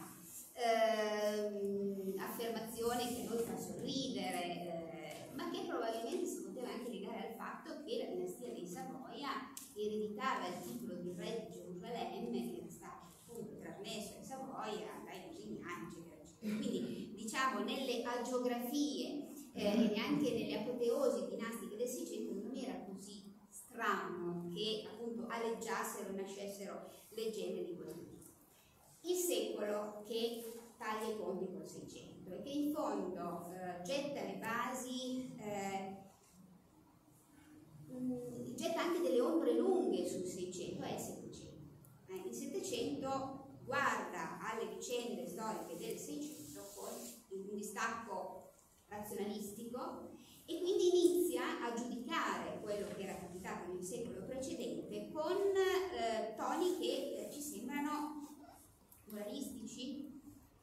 Affermazione che noi fa sorridere, ma che probabilmente si poteva anche legare al fatto che la dinastia dei Savoia ereditava il titolo di re di Gerusalemme, che era stato appunto trasmesso in Savoia dai Lusignani, eccetera, eccetera. Quindi diciamo nelle agiografie e neanche nelle apoteosi dinastiche del Seicento non era così strano che appunto aleggiassero e nascessero leggende di questo tipo. Il secolo che taglia i ponti col Seicento e che in fondo getta le basi, getta anche delle ombre lunghe sul Seicento è il Settecento. Il Settecento guarda alle vicende storiche del Seicento con un distacco razionalistico e quindi inizia a giudicare quello che era capitato nel secolo precedente con toni che ci sembrano moralistici.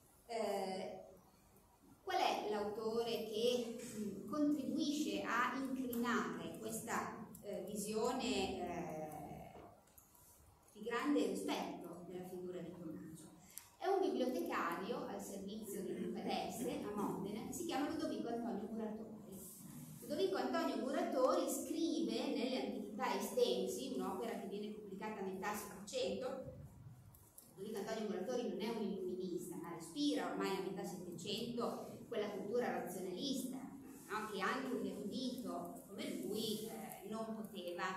Qual è l'autore che contribuisce a incrinare questa visione di grande rispetto della figura di Tommaso? È un bibliotecario al servizio di Luca d'Este a Modena che si chiama Ludovico Antonio Muratori. Ludovico Antonio Muratori scrive nelle Antichità Estensi, un'opera che viene pubblicata a metà Settecento. Ludovico Antonio Muratori non è un illuminista, ma respira ormai a metà Settecento quella cultura razionalista, no? Che anche un erudito come lui non poteva,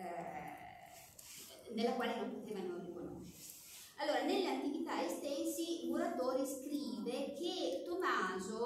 nella quale non poteva non riconoscersi. Allora, nelle Antichità Estensi Muratori scrive che Tommaso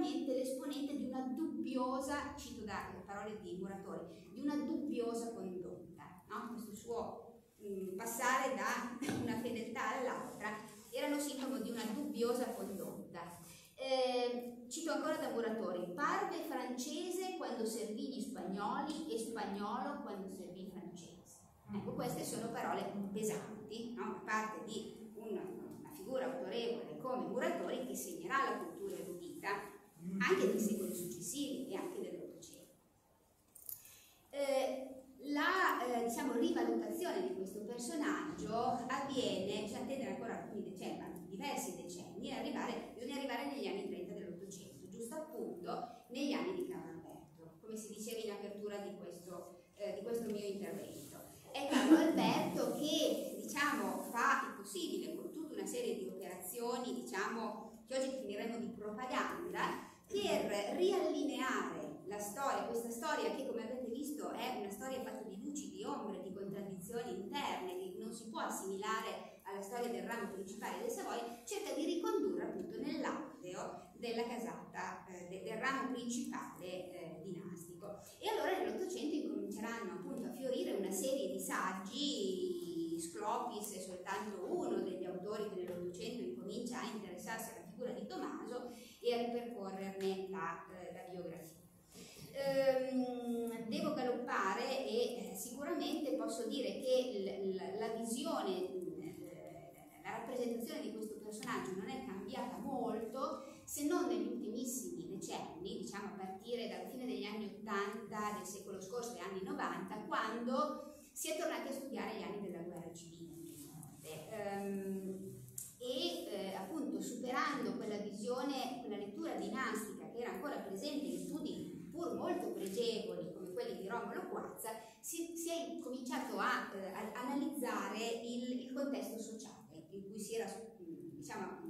sicuramente l'esponente di una dubbiosa, cito da parole di Muratori, di una dubbiosa condotta, no? Questo suo passare da una fedeltà all'altra erano sintomo di una dubbiosa condotta. Cito ancora da Muratori: parve francese quando servì gli spagnoli e spagnolo quando servì i francesi. Ecco, queste sono parole pesanti, no? Da parte di una figura autorevole come Muratori, che segnerà la cultura erudita anche dei secoli successivi e anche dell'Ottocento. La diciamo, rivalutazione di questo personaggio avviene, bisogna attendere ancora alcuni decenni, diversi decenni, bisogna arrivare negli anni 30 dell'Ottocento, giusto appunto negli anni di Carlo Alberto, come si diceva in apertura di questo mio intervento. È Carlo Alberto che, diciamo, fa il possibile con tutta una serie di operazioni, diciamo, che oggi finiremo di propaganda, per riallineare la storia, questa storia che, come avete visto, è una storia fatta di luci, di ombre, di contraddizioni interne, che non si può assimilare alla storia del ramo principale del Savoia, cerca di ricondurre appunto nell'atteo della casata, del ramo principale dinastico. E allora nell'Ottocento incominceranno appunto a fiorire una serie di saggi. Sclopis è soltanto uno degli autori che nell'Ottocento incomincia a interessarsi alla figura di Tommaso e a ripercorrerne la biografia. Devo galoppare e sicuramente posso dire che la visione, la rappresentazione di questo personaggio non è cambiata molto, se non negli ultimissimi decenni, diciamo a partire dalla fine degli anni 80 del secolo scorso e anni 90, quando si è tornati a studiare gli anni della guerra civile in Piemonte. Appunto superando quella visione, quella lettura dinastica che era ancora presente in studi pur molto pregevoli come quelli di Romolo Quazza, si è cominciato a analizzare il contesto sociale in cui si era, diciamo,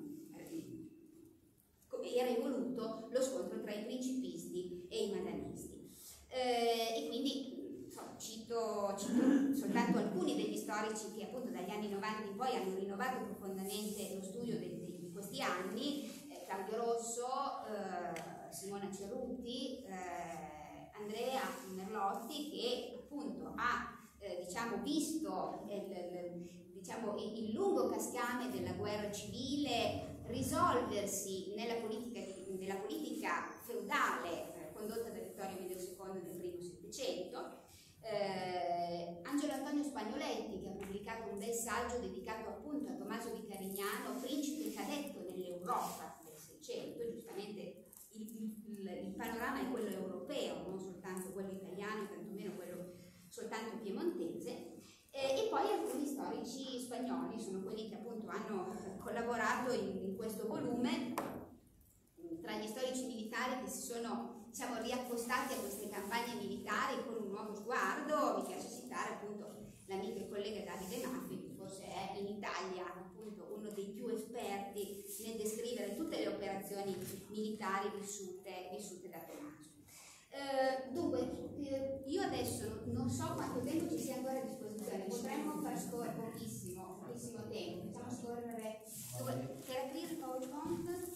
era evoluto lo scontro tra i principisti e i madanisti. E quindi insomma, cito soltanto alcuni degli storici che appunto dagli anni 90 in poi hanno rinnovato profondamente lo studio di questi anni: Claudio Rosso, Simona Cerutti, Andrea Merlotti, che appunto ha diciamo, visto il lungo cascame della guerra civile risolversi nella politica feudale condotta da Vittorio Emilio II nel primo Settecento. Angelo Antonio Spagnoletti, che ha pubblicato un bel saggio dedicato appunto a Tommaso di Carignano, principe cadetto nell'Europa del Seicento. Giustamente il panorama è quello europeo, non soltanto quello italiano, tantomeno quello soltanto piemontese. E poi alcuni storici spagnoli sono quelli che appunto hanno collaborato in questo volume. Tra gli storici militari che si sono, diciamo, riaccostati a queste campagne militari con un nuovo sguardo, mi piace citare appunto l'amico e collega Davide Maffi, che forse è in Italia appunto uno dei più esperti nel descrivere tutte le operazioni militari vissute da Tommaso. Dunque, io adesso non so quanto tempo ci sia ancora a disposizione, potremmo far scorrere pochissimo tempo, facciamo scorrere. Per aprire il PowerPoint?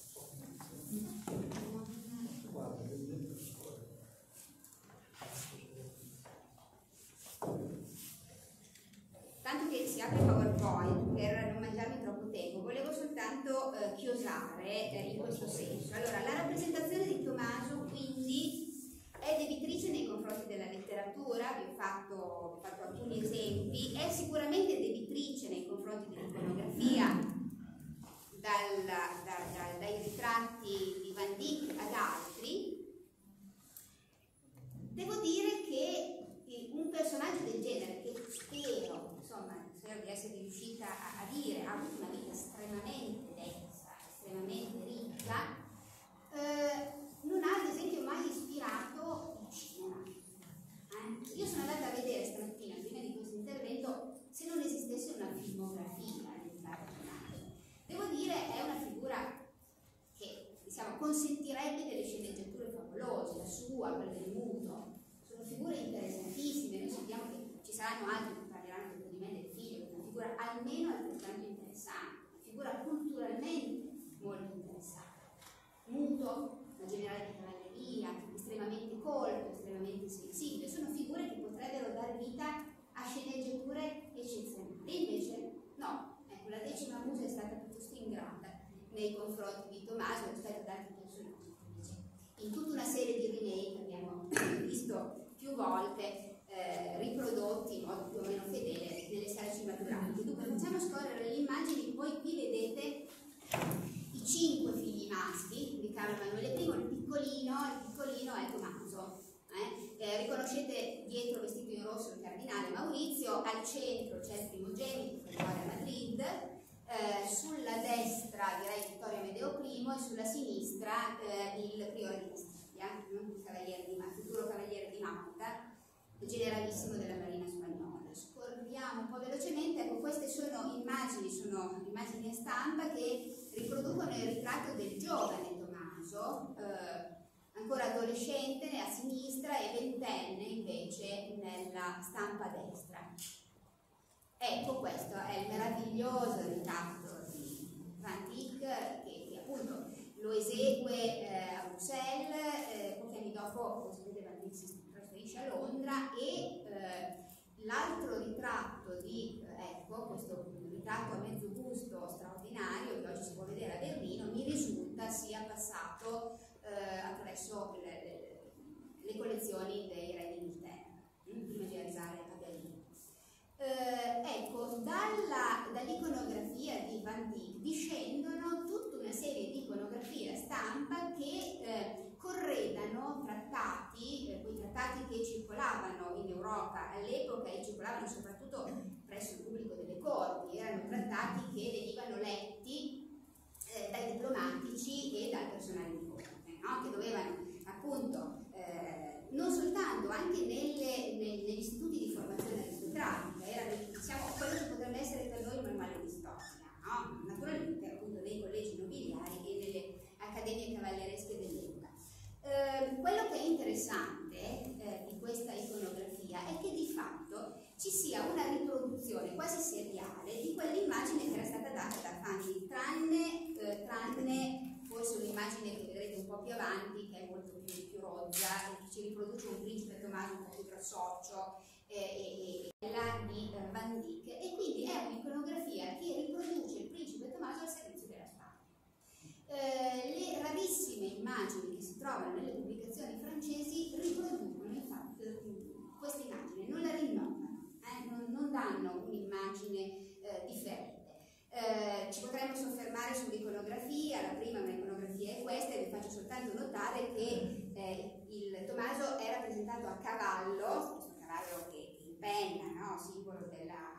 Tanto che si apre PowerPoint, per non mangiarmi troppo tempo, volevo soltanto chiosare in questo senso. Allora, la rappresentazione di Tommaso quindi è debitrice nei confronti della letteratura, vi ho fatto alcuni esempi, è sicuramente debitrice nei confronti dell'iconografia, dai ritratti di Van Dyck ad altri. Devo dire che un personaggio del genere, che spero di essere riuscita a dire, ha avuto una vita estremamente densa, estremamente ricca, non ha ad esempio mai ispirato il cinema. Io sono andata a vedere stamattina, prima di questo intervento, se non esistesse una filmografia di Tommaso. Devo dire, è una figura che, diciamo, consentirebbe delle sceneggiature favolose, la sua, quella del muto. Sono figure interessantissime, noi sappiamo che ci saranno altri che parleranno dopo di me del figlio, che è una figura almeno altrettanto interessante, una figura culturalmente molto interessante. Muto, nei confronti di Tommaso rispetto ad altri personaggi. In tutta una serie di remake abbiamo visto più volte riprodotti in modo più o meno fedele nelle sale cinematografiche. Dunque facciamo scorrere le immagini, poi qui vedete i 5 figli maschi di Carlo Emanuele I, il piccolino è Tommaso. Riconoscete dietro vestito in rosso il cardinale Maurizio, al centro c'è il primogenito che muore a Madrid, sulla destra direi Vittorio Amedeo I e sulla sinistra il priore di Castiglia, il futuro cavaliere di Malta, generalissimo della marina spagnola. Scorriamo un po' velocemente. Ecco, queste sono immagini a stampa che riproducono il ritratto del giovane Tommaso, ancora adolescente a sinistra e ventenne invece nella stampa a destra. Ecco, questo è il meraviglioso ritratto di Van Dyck che appunto lo esegue a Bruxelles, pochi anni dopo, come sapete, Van Dyck si trasferisce a Londra e l'altro ritratto di, questo ritratto a mezzo busto straordinario che oggi si può vedere a Berlino, mi risulta sia passato attraverso le collezioni dei re d'Inghilterra, prima di arrivare a Berlino. Ecco, dall'iconografia di Van Dyck discendono tutta una serie di iconografie a stampa che corredano trattati, quei trattati che circolavano in Europa all'epoca e circolavano soprattutto presso il pubblico delle corti. Erano trattati che venivano letti dai diplomatici e dal personale di corte, no? Che dovevano appunto non soltanto, anche negli istituti di formazione aristocratica, era quello che potrebbe essere per noi un manuale di storia, no? Naturalmente appunto nei collegi nobiliari e nelle accademie cavalleresche dell'epoca. Quello che è interessante di questa iconografia è che di fatto ci sia una riproduzione quasi seriale di quell'immagine che era stata data da Fanny, tranne forse un'immagine che vedrete un po' più avanti, che è molto più rozza e che ci riproduce un principe Tommaso un po' più grassoccio e quella di Van Dyck, e quindi è un'iconografia che riproduce il principe Tommaso al servizio della Spagna. Le rarissime immagini che si trovano nelle pubblicazioni francesi riproducono infatti questa immagine, non la rinnovano, non danno un'immagine differente. Ci potremmo soffermare sull'iconografia. La prima iconografia è questa, e vi faccio soltanto notare che il Tommaso è rappresentato a cavallo, questo cavallo che impenna, no? Simbolo della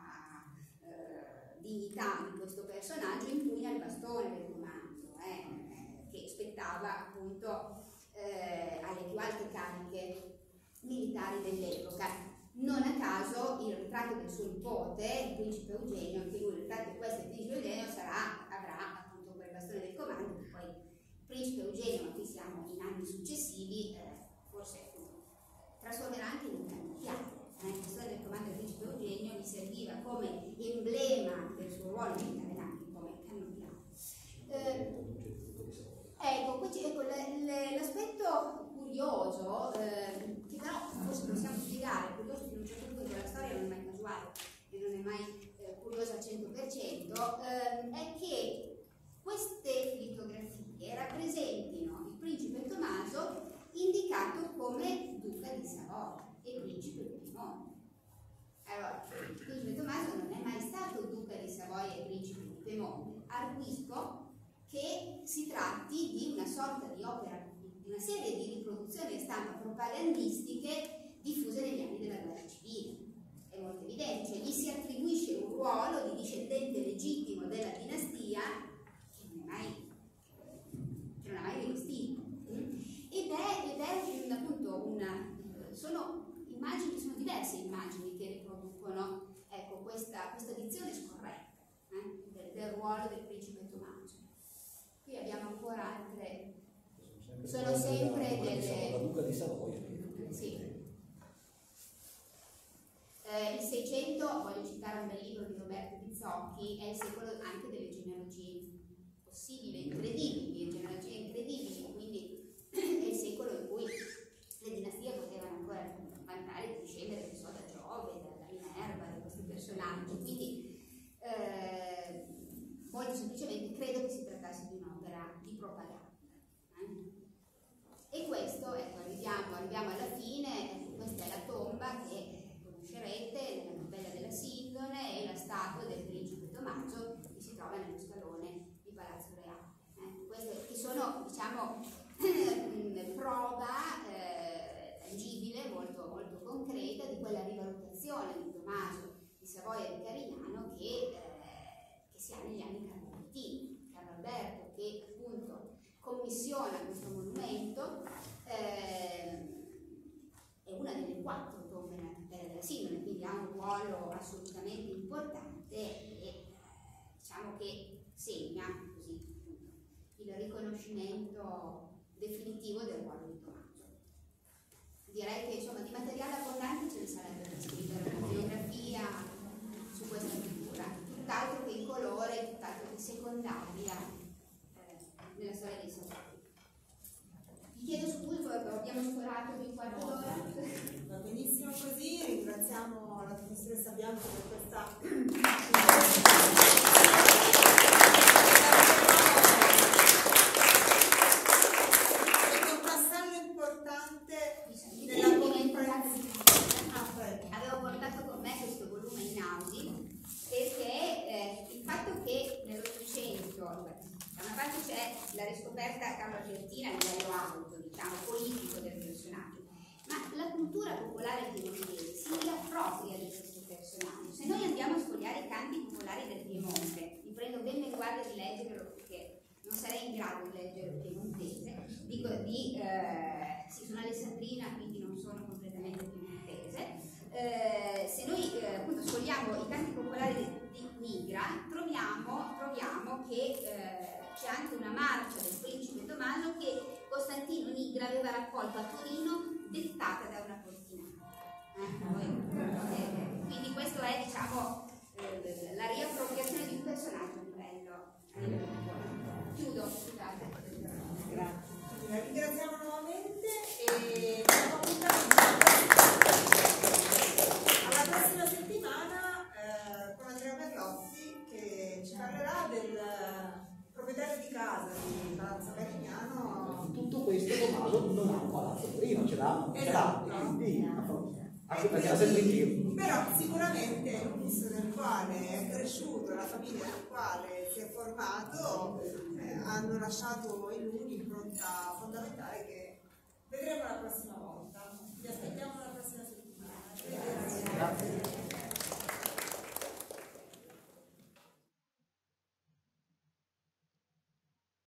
dignità di questo personaggio, impugna il bastone del comando, che spettava appunto alle più alte cariche militari dell'epoca. Non a caso il ritratto del suo nipote, il principe Eugenio, anche lui il ritratto di questo il principe Eugenio avrà appunto quel bastone del comando, che poi il principe Eugenio, ma qui siamo in anni successivi, forse trasformerà anche in un cannocchiale. Il bastone del comando del principe Eugenio gli serviva come emblema del suo ruolo militare, anche come cannocchiale. Ecco, l'aspetto curioso, che però forse possiamo spiegare, curioso fino a un certo punto della storia non è mai casuale e non è mai curioso al 100%, è che queste litografie rappresentino il principe Tommaso indicato come duca di Savoia e principe di Piemonte. Allora, il principe Tommaso non è mai stato duca di Savoia e principe di Piemonte. Arguisco che si tratti di una sorta di opera, di una serie di riproduzioni a stampa propagandistiche diffuse negli anni della guerra civile. È molto evidente, cioè gli si attribuisce un ruolo di discendente legittimo della dinastia che non ha mai rivestito. Ed è appunto sono diverse immagini che riproducono, ecco, questa dizione scorretta del ruolo del principe Tommaso. Qui abbiamo ancora altre, sono sempre delle... La duca di Savoia. Sì. Il 600, voglio citare un bel libro di Roberto Bizzocchi, è il secolo anche delle genealogie possibili, incredibili, quindi è il secolo in cui le dinastie potevano ancora vantare di discendere da Giove, dalla Minerva, da questi personaggi, quindi molto semplicemente credo che si tratti trattarsi di un'opera di propaganda. E questo, ecco, arriviamo alla fine. Questa è la tomba che conoscerete nella novella della Sindone, e la statua del principe Tommaso che si trova nello scalone di Palazzo Reale. Queste che sono, diciamo, prova tangibile, molto, molto concreta, di quella rivalutazione di Tommaso di Savoia e di Carignano che si ha negli anni carlovertini. Carlo Alberto, che appunto commissiona questo monumento, è una delle 4 tombe nella cappella della Sindone, quindi ha un ruolo assolutamente importante e diciamo che segna così il riconoscimento definitivo del ruolo di Tommaso. Direi che insomma di materiale abbondante ce ne sarebbe da scrivere una biografia su questa figura, tutt'altro che incolore, tutt'altro che secondaria nella storia dei Savoia. Vi chiedo scusa, abbiamo sforato di un quarto d'ora. Va benissimo così, ringraziamo la professoressa Bianco per questa è un passaggio importante nella comprensione. Avevo portato con me questo volume in Audi perché il fatto che nell'Ottocento da una parte c'è la riscoperta carlo-albertina a livello alto, diciamo, politico del personaggio, ma la cultura popolare piemontese si riappropria di questo personaggio. Se noi andiamo a sfogliare i canti popolari del Piemonte, mi prendo ben in guardia di leggerlo perché non sarei in grado di leggere il piemontese, sì, sono alessandrina, quindi non sono completamente piemontese. Se noi appunto sfogliamo i canti popolari di Nigra, troviamo che c'è anche una marcia del principe Tommaso che Costantino Nigra aveva raccolto a Torino, dettata da una portinata. Quindi questo è, diciamo, la riappropriazione di un personaggio a livello popolare. Chiudo, scusate. Grazie. La ringraziamo nuovamente e diamo appuntamento alla prossima settimana con Andrea Merlozzi, che ci parlerà del proprietario di casa di Palazzo Carignano. Tutto questo Tommaso non ha un palazzo a Torino, ce l'ha? Esatto. Anche perché era sempre in giro. Però sicuramente il visto nel quale è cresciuto, la famiglia nel quale si è formato, hanno lasciato in lui un'impronta fondamentale